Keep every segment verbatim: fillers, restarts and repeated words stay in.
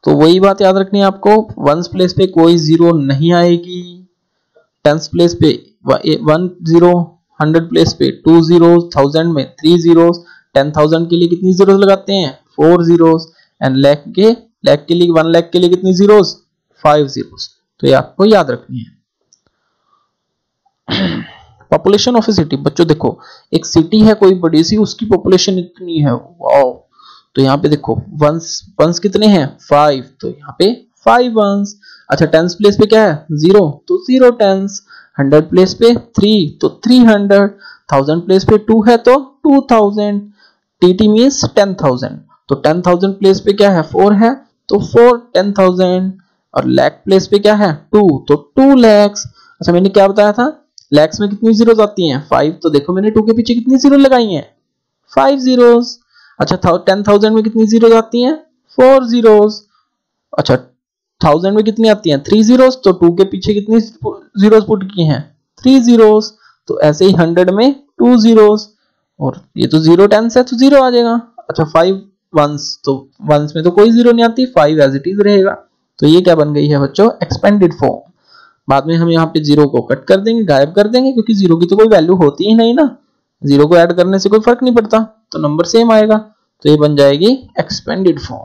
तो वही बात याद रखनी है आपको, वंस प्लेस पे कोई जीरो नहीं आएगी, टेंस प्लेस पे वन जीरो, हंड्रेड प्लेस पे टू जीरो, थाउजेंड में थ्री जीरो, टेन थाउजेंड के लिए कितनी जीरोस लगाते हैं, फोर जीरोस, एंड लाख के लाख के लिए वन लाख के लिए कितनी जीरोस, फाइव जीरोस। तो ये आपको याद रखनी है। पॉपुलेशन ऑफ ए सिटी, बच्चों देखो एक सिटी है कोई बड़ी सी, उसकी पॉपुलेशन इतनी है, वाओ। तो यहाँ पे देखो वंस वंस कितने हैं, फाइव, तो यहाँ पे फाइव वंस। अच्छा टेंस प्लेस पे क्या है, जीरो, तो जीरो टेंस। हंड्रेड प्लेस पे थ्री, तो थ्री हंड्रेड। थाउजेंड प्लेस पे टू है तो two thousand. TT means ten thousand, तो टेन थाउजेंड प्लेस पे क्या है, फोर है, तो फोर टेन थाउजेंड। और लैख प्लेस पे क्या है, टू, तो टू लैक्स। अच्छा मैंने क्या बताया था, लैक्स में कितनी जीरोस आती हैं, फाइव, तो देखो मैंने टू के पीछे कितनी जीरो लगाई हैं, फाइव जीरोस। अच्छा टेन थाउजेंड में कितनी जीरोस आती हैं, फोर जीरोस। अच्छा थाउजेंड में कितनी आती हैं, थ्री जीरोस, तो टू के पीछे कितनी जीरोस पुट की हैं, थ्री जीरोस। तो ऐसे ही हंड्रेड में टू जीरोस, और ये तो जीरो टेंस है तो जीरो आ जाएगा। अच्छा फाइव वंस, तो वंस में तो कोई जीरो नहीं आती, फाइव एज इट इज रहेगा। तो ये क्या बन गई है बच्चों, एक्सपेंडेड फॉर्म। बाद में हम यहाँ पे जीरो को कट कर देंगे, गायब कर देंगे, क्योंकि जीरो की तो कोई वैल्यू होती ही नहीं ना, जीरो को ऐड करने से कोई फर्क नहीं पड़ता, तो नंबर सेम आएगा। तो ये बन जाएगी एक्सपेंडेड फॉर्म।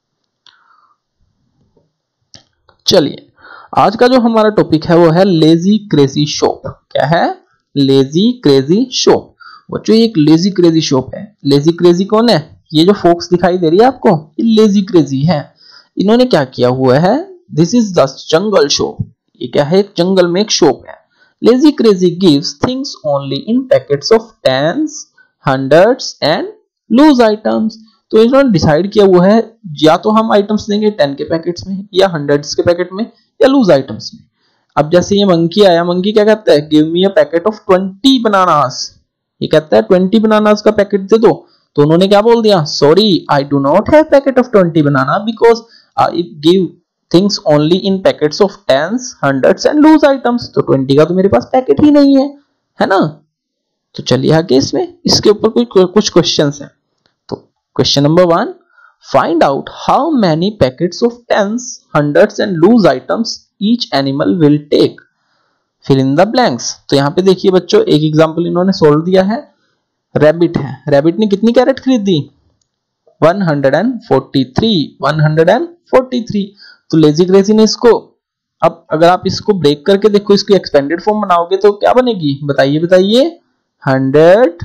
चलिए आज का जो हमारा टॉपिक है वो है लेजी क्रेजी शॉप। क्या है, लेजी क्रेजी शॉप। बच्चों ये एक लेजी क्रेजी शॉप है। लेजी क्रेजी कौन है, ये जो फोक्स दिखाई दे रही है आपको, ये लेजी क्रेजी है। इन्होंने क्या किया हुआ है, this is the jungle shop. ये क्या है, एक जंगल में एक शॉप है। Lazy crazy gives things only in packets of tens, hundreds and loose items. तो इन्होंने डिसाइड किया हुआ है, या तो हम आइटम्स देंगे टेन के पैकेट्स में, या हंड्रेड्स के पैकेट में, या लूज आइटम्स में। अब जैसे ये मंकी आया, मंकी क्या कहता है, give me a packet of twenty bananas. ये कहता है ट्वेंटी बनानास का पैकेट दे दो। तो उन्होंने क्या बोल दिया, sorry I do not have packet of twenty banana because I give things only in packets of tens, hundreds and loose items. तो ट्वेंटी का तो मेरे पास पैकेट ही नहीं है, है ना। तो चलिए आगे, इसमें इसके ऊपर कुछ कुछ क्वेश्चंस हैं। तो question number one, find out how many packets of tens, hundreds and loose items each animal will take, fill in the blanks. तो यहाँ पे देखिए बच्चों, एक एग्जांपल इन्होंने सोल्व दिया है। रैबिट है, रैबिट ने कितनी कैरेट खरीदी, one hundred forty three, one hundred forty three. तो लेजी क्रेजी ने इसको, अब अगर आप इसको ब्रेक करके देखो, इसकी एक्सपेंडेड फॉर्म बनाओगे तो क्या बनेगी, बताइए बताइए, हंड्रेड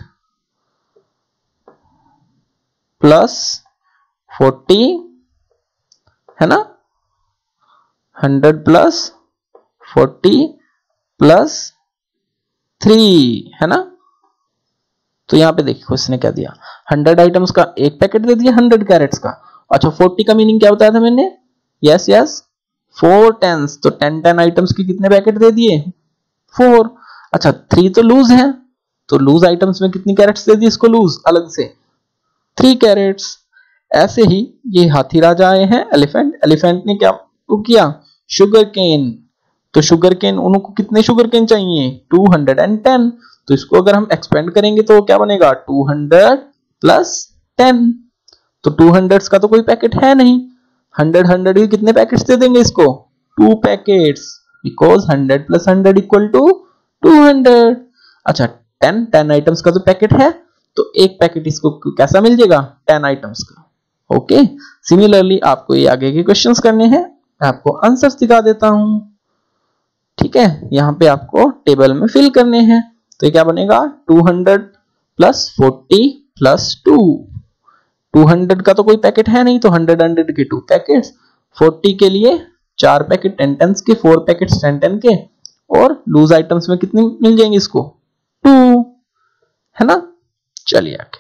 प्लस फोर्टी, है ना, hundred plus forty plus three, है ना। तो यहां पे देखिए उसने क्या दिया, हंड्रेड आइटम्स का एक पैकेट दे दिया, हंड्रेड कैरेट्स का। अच्छा फोर्टी का मीनिंग क्या बताया था मैंने, यस यस फोर टेंस, तो टेन टेन आइटम्स के कितने पैकेट दे दिए, फोर। अच्छा थ्री तो लूज है, तो लूज आइटम्स में कितनी कैरेट्स दे दी इसको, लूज अलग से थ्री कैरेट्स। ऐसे ही ये हाथी राजा आए हैं, एलिफेंट, एलिफेंट ने क्या किया, शुगर केन। तो शुगर केन, उनको कितने शुगर केन चाहिए, टू हंड्रेड टेन। तो इसको अगर हम एक्सपेंड करेंगे तो क्या बनेगा, टू हंड्रेड प्लस टेन। तो टू हंड्रेड का तो कोई पैकेट है नहीं, हंड्रेड हंड्रेड के कितने पैकेट्स दे देंगे इसको, two packets, because hundred plus hundred equal to two hundred. अच्छा टेन टेन आइटम्स का तो पैकेट है, तो एक पैकेट इसको कैसा मिल जाएगा, टेन आइटम्स का। ओके, सिमिलरली आपको ये आगे के क्वेश्चंस करने हैं, मैं आपको आंसर्स दिखा देता हूं। ठीक है, यहाँ पे आपको टेबल में फिल करने हैं। तो ये क्या बनेगा, two hundred plus forty plus two. Two hundred का तो कोई पैकेट है नहीं, तो हंड्रेड हंड्रेड के टू पैकेट्स, फोर्टी के लिए चार पैकेट टेन टेंस के, फोर पैकेट्स टेन टेन के, और लूज आइटम्स में कितने मिल जाएंगे इसको, टू, है ना। चलिए आगे,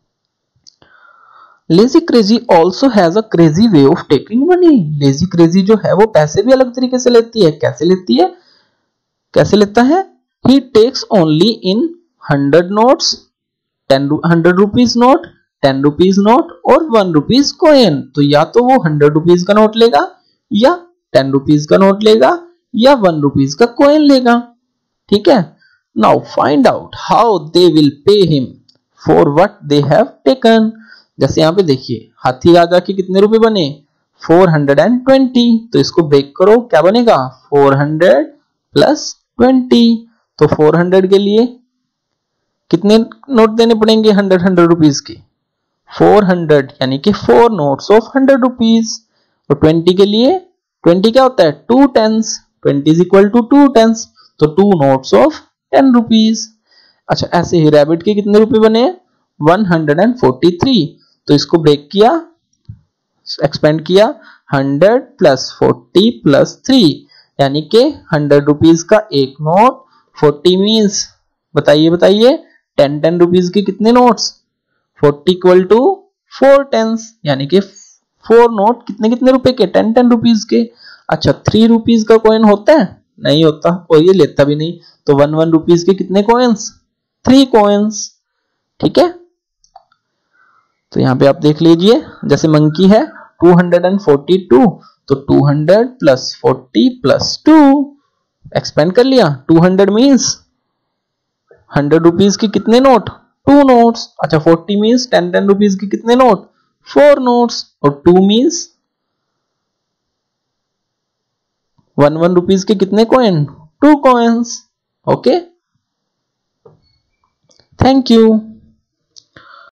Lazy Crazy also has a crazy way of taking money. Lazy Crazy जो है वो पैसे भी अलग तरीके से लेती है। कैसे लेती है, कैसे लेता है, he takes only in hundred notes, ten hundred rupees note, ten rupees note और वन रुपीज कॉइन। तो या तो वो हंड्रेड रुपीज का नोट लेगा, या टेन रुपीज का नोट लेगा, या वन रुपीज का कॉइन लेगा। ठीक है, now find out how they will pay him for what they have taken. जैसे यहाँ पे देखिए, हाथी राजा के कितने रुपए बने, फोर हंड्रेड ट्वेंटी। तो इसको ब्रेक करो, क्या बनेगा फोर हंड्रेड प्लस ट्वेंटी। तो फोर हंड्रेड के लिए कितने नोट देने पड़ेंगे हंड्रेड हंड्रेड रुपीज के, फोर हंड्रेड, यानी कि four notes of hundred rupees. और ट्वेंटी के लिए, ट्वेंटी क्या होता है two tens, twenty is equal to two tens, तो two notes of ten rupees. अच्छा ऐसे ही रैबिट के कितने रुपए बने वन हंड्रेड फोर्टी थ्री। तो इसको ब्रेक किया, एक्सपेंड किया, hundred plus forty plus three, यानी कि हंड्रेड रुपीज का एक नोट, फोर्टी मीन्स बताइए बताइए टेन टेन रुपीज के कितने notes, forty equal to four tens, यानी कि फोर नोट कितने कितने रुपए के टेन टेन रुपीज के। अच्छा थ्री रुपीज का कॉइन होता है, नहीं होता, और ये लेता भी नहीं। तो वन वन रुपीज के कितने कॉइन्स, थ्री कॉइन्स। ठीक है, तो यहां पे आप देख लीजिए, जैसे मंकी है टू हंड्रेड फोर्टी टू, तो two hundred plus forty plus two, expand कर लिया, two hundred means hundred rupees के कितने नोट, टू नोट्स। अच्छा forty means ten ten rupees के कितने नोट, फोर नोट्स, और two means one one rupees के कितने coin, two coins. Okay, thank you.